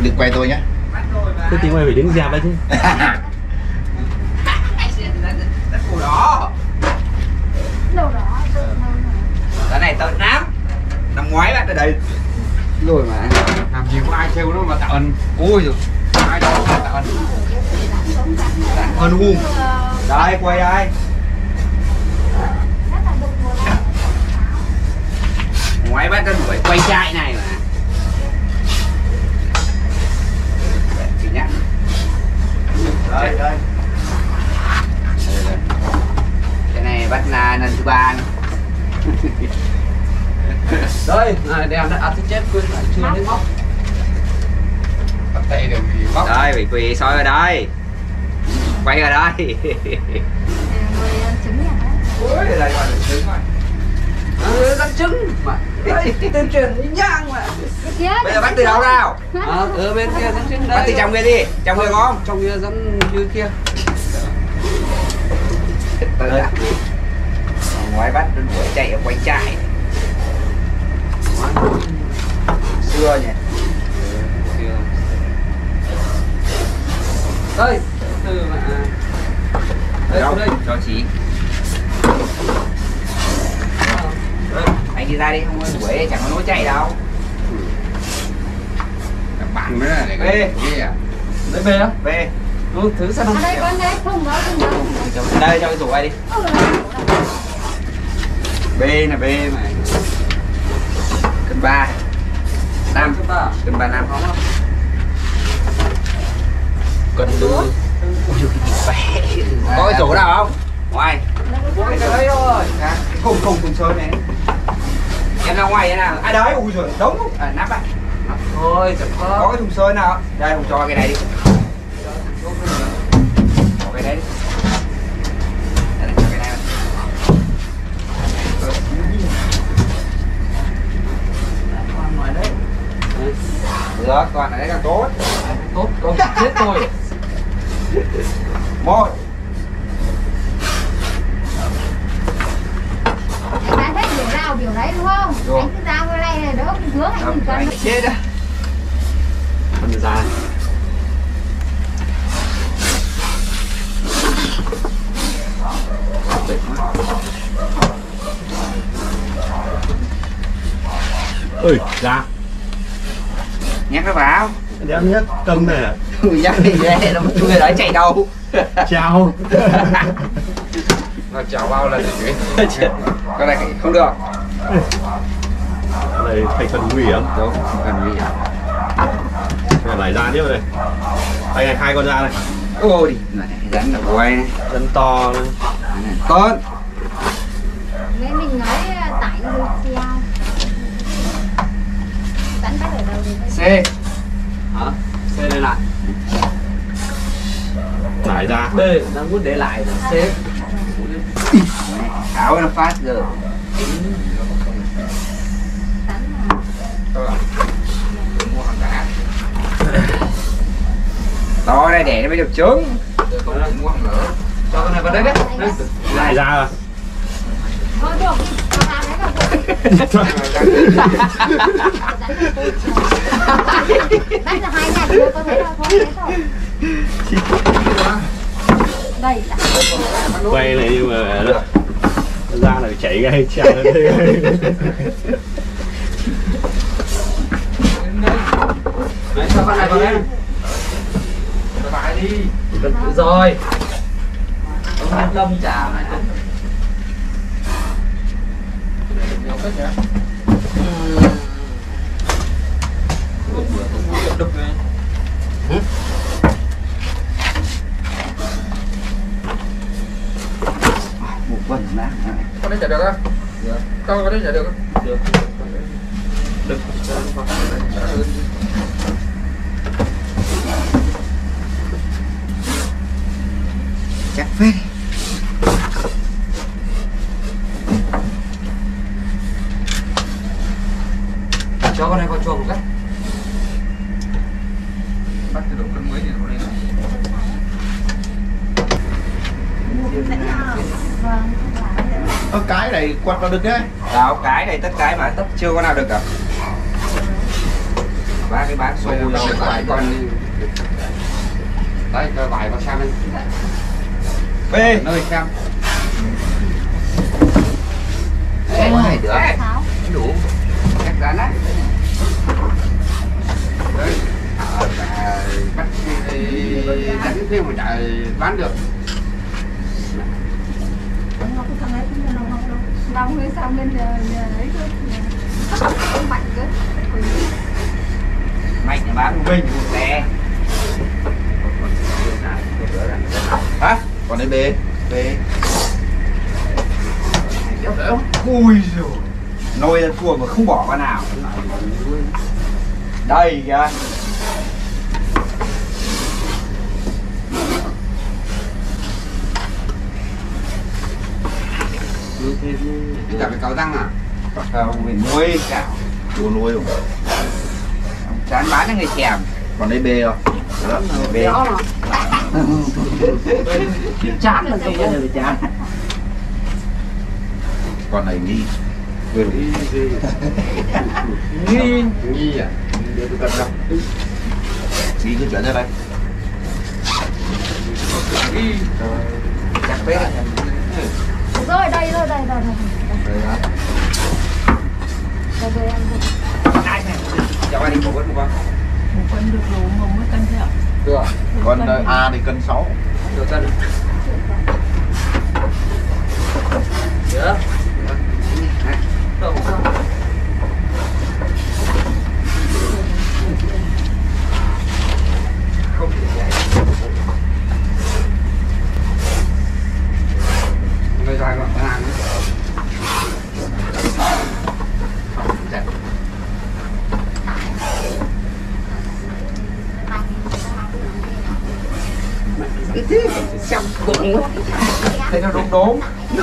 đừng quay tôi nhé. Thế thì mày phải đứng dẹp đấy chứ. Đất màu đỏ. Đâu đó. Cái này tận lắm. Năm ngoái bạn ở đây rồi mà làm gì có ai trêu nó mà tạo ân. Ôi rồi ai đâu mà tạo ân. Ân hùng. Đây quay đây. Ngoái bắt nó đuổi quay chạy này mà. Chị nhá. Đây đây. Cái này bắt là lần thứ 3 này. Đây, này đèn đã ăn chết quên lại chưa đến móc. Bắt tay đừng gì móc. Đây bị quỳ soi ở đây. Quay ở đây. Người chứng nhận đấy. Ôi đây gọi là trứng rồi. Răng trứng mà. Tuyên truyền nhang mà. Bây giờ bắt từ đâu nào? Ở bên kia răng trứng đây. Bắt từ trong kia đi. Trong kia có không? Trong kia răng như kia. Tới đã. Ngoái bắt nó đuổi chạy ở quay chạy. Xưa nhỉ. Đây, từ mà. Đây, Đâu? đây. Cho chị. Anh đi ra đi, không có đuổi, chẳng có nối chạy đâu. Các bạn mới là để Bê. Đấy bê á? Về. Ừ, thử xem Ở không. đây con đấy, không đó, không đó. Đây cho cái rổ đây đi. B là B mà. Cân 3. 5. Cân 3 5 không? Cần đưa. Có cái rổ nào không? Ngoài. Cái đấy rồi. Cùng sơn này. Em ra ngoài thế nào? À đấy, ui giời, đống. À, nắp ạ. Thôi, chẳng Có có. cái thùng sơn nào? Đây, không cho cái này đi. Cho cái đấy đi. Đây, cho cái này vào. Ngoài đấy. Được, còn ở đấy càng tốt. Tốt, con chết tôi. 1. Anh thích biểu nào biểu đấy đúng không? Đúng. Anh cứ ra cái này đỡ cái hướng anh nhìn Anh con. chết á. Con ra. Ơi, ra. Nhắc nó vào. Đem nhất cầm này à? Nhắc đi ghê đâu, người đấy chạy đâu. Chào. Nó chào bao lần rồi. Con này không được. Này thành phần nguy hiểm. Đúng, cần nguy hiểm. Này lại ra tiếp này. Đây này, 2 con ra này. Ô đi, này rắn là quay này. Chân to này. Con. Mấy mình nói tải nó đi treo. Tắn bắt ở đâu đi. C. Hả? C đây lại. Lại ra. B, nó muốn để lại rồi. C. Áo nó phát giờ. Tắn là Mua hàng cả. Đó đây để nó mới được trứng. Mua hàng lỡ. Cho con này vào đây đấy. Lại ra rồi. thôi được đi, tao làm đấy cả bắt là 2 ngày nữa có thấy đâu không thấy rồi. Đây đã. Quay này nhưng mà ra là chảy ngay treo lên đây. Đấy, cho con này vào đây. Phải đi. Rồi. Ông Lâm trả lại. Nhiều cách nhá. Đục này. Một vần đã. Con đấy chạy được không? Được. Con đấy chạy được không? Được. Đục. Chắc phết. Cho con này vào chuồng một cái. Bắt từ độ cân mới thì nó lên. Cái này quạt vào được đấy. Đâu cái này tất cái mà tất chưa có nào được cả. ba cái bán xôi vài con đấy cho vài con xem đi B nơi xem này được đủ chắc chắn đấy đấy bắt đánh thêm một chạy bán được lòng người sao bên ấy không mạnh cơ mạnh là bán mình một xe hả còn đây B ui rồi nồi ra cua mà không bỏ con nào đây kìa chả phải cáo răng à mình nuôi chảo Chua nuôi không? chán bán cho người thèm Còn đây B không? đó B chán là gì vậy chán Con này nghi nghi à để tôi cân đâu nghi cái chuyện ra đây nghi chắc bé rồi đây Đây đó đây em cho anh đi một con được đủ một mươi cân theo được Con A thì cân 6 được cân được không người dài gọi hàng xem bụng thấy nó đốm đốm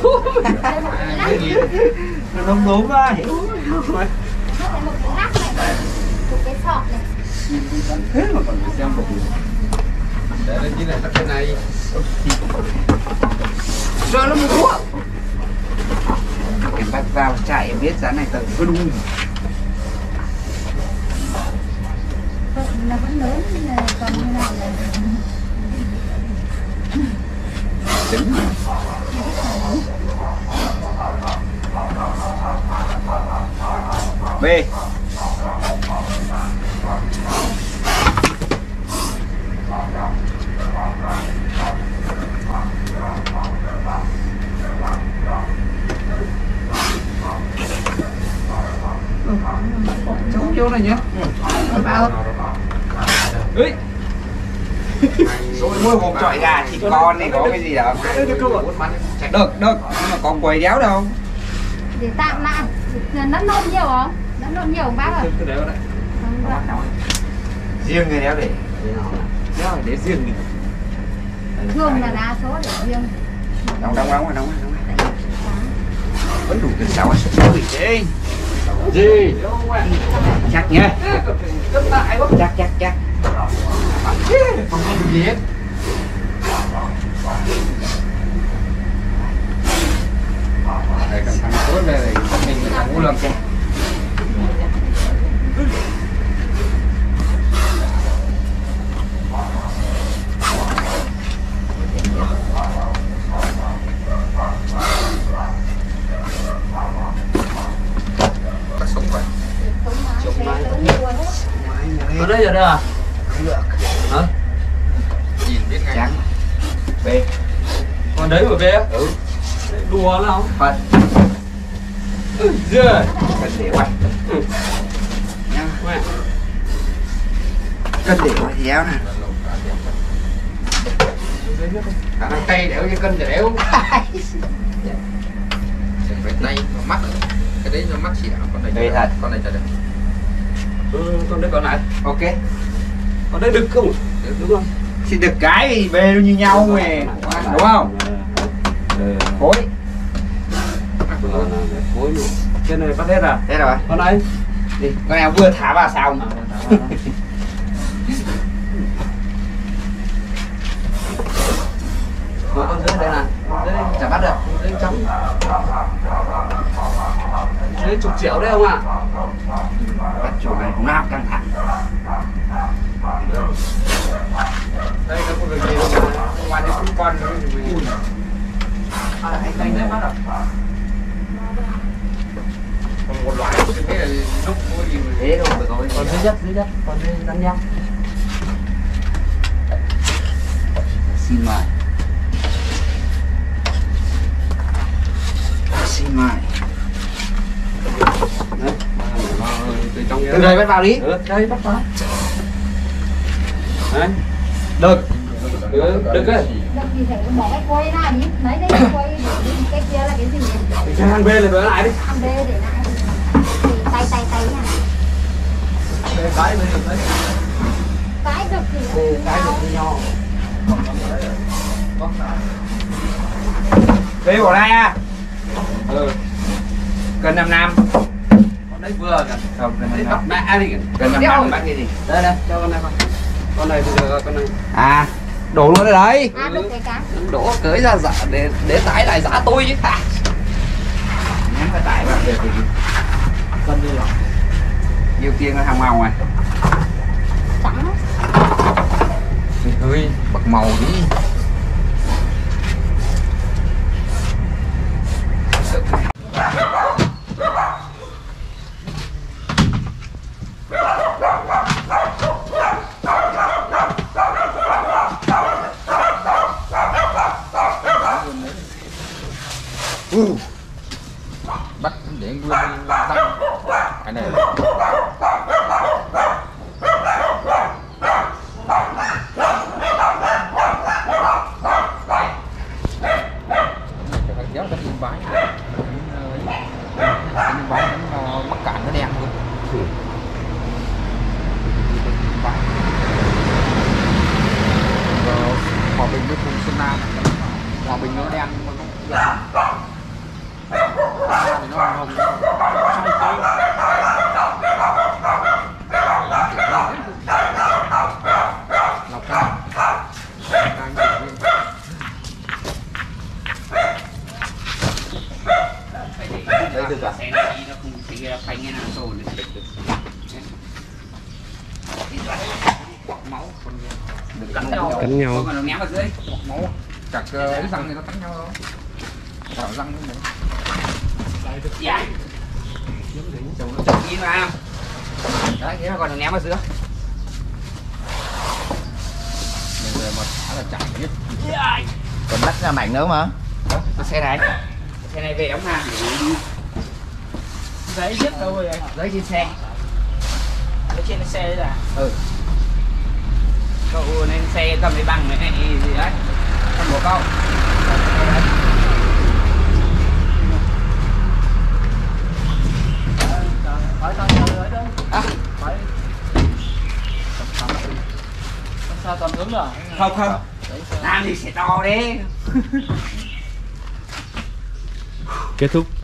nó đốm đốm quá một cái nắp này một cái sọt này thế mà còn phải xem bụng để lên như này tắt cái này rồi nó mua thuốc em bắt vào chạy em biết giá này tầng cứ đúng là vẫn lớn còn như nào này đúng B chống chỗ này nhé bao ấy rồi mua hộp chọi gà thịt con này có cái gì đâu được nhưng mà còn quầy đéo đâu để tạm lại nấm nôn nhiều không nấm nôn nhiều không bác ơi riêng người đéo để riêng đi thường là đa số để riêng đóng vẫn đủ từ 6 đến bị thế gì chắc nhé chắc không có gì hết đây cầm thằng tối về này mình thằng Ngô Lâm ở đây rồi à hả nhìn biết ngay trắng B còn đấy của B á đùa nào phải dưa cần để quay nhá cân để quay déo nè khả năng tay đéo như cân đéo Phải tay nó mắc. Cái đấy nó mắc xỉa. Con này đây thật con này thật đấy. con đây còn lại ok còn đây đực không đúng không thì được cái thì bê như nhau mày đúng không khối khối luôn trên này bắt hết à thế rồi con này đi con nào vừa thả vào xong con dưới đây nè đây chả bắt được đây trống đây chục triệu đấy không ạ bắt chỗ này cũng nào căng thẳng con anh đánh đấy bắt rồi. Còn một loại thế là lúc gì thế đâu phải có. Còn dưới đất còn rắn nhá. Xin mời. Xin mời. Đấy. Từ đây bắt vào đi. Đây bắt vào. Đấy. Được. Được đấy. Được thì phải bỏ cái quay ra đi. Lấy đấy cái quay để cái kia là cái gì? Cái hàng B này bữa lại đi. Hàng B để lại. Tay nha. Cái này được đấy. Cái được thì Cái được như nhau. Đây bỏ đây à. Cần 5 năm. Đấy vừa kìa. Không, cần 5 năm. Cần 5 năm bán cái gì? Đây đây, cho con này con. Con này bây giờ con này. À, đổ luôn ở đấy. À được cái cá. Đổ cưới ra giả để tái lại giá tôi chứ hả? Nhắn phải tải vào để con đi lọ. Nhiều tiền là hàng màu này. Trắng. Hơi bật màu đi. Bắt để nguyên tăng cái này giáo đánh yên bái nó mắc cạn nó đen luôn. Hòa Bình với vùng Sơn Nam, Hòa Bình nó đen nhưng mà nó hồng Lào Cai. Đây được cả. Xe này nó không phải phanh nghe nào rồi này. Máu cắn nhau. Còn nó ném vào dưới. Máu chặt cái răng này nó cắn nhau đó. Tạo răng đấy. Dạ. Chồng đi vào. Đấy, thế mà còn ném vào giữa. Bây giờ mà khá là chạy biết. Còn đắt ra mạnh nữa mà. Cái xe này. Xe này về đóng hàng. Giấy viết đâu rồi vậy? Giấy trên xe. Ở trên xe đấy là. Cậu lên xe cầm cái bằng này gì đấy. Cầm của cậu. Hỏi con ở đâu? Hỏi. Sao còn hướng rồi? Không. Làm thì sẽ to đấy. Kết thúc.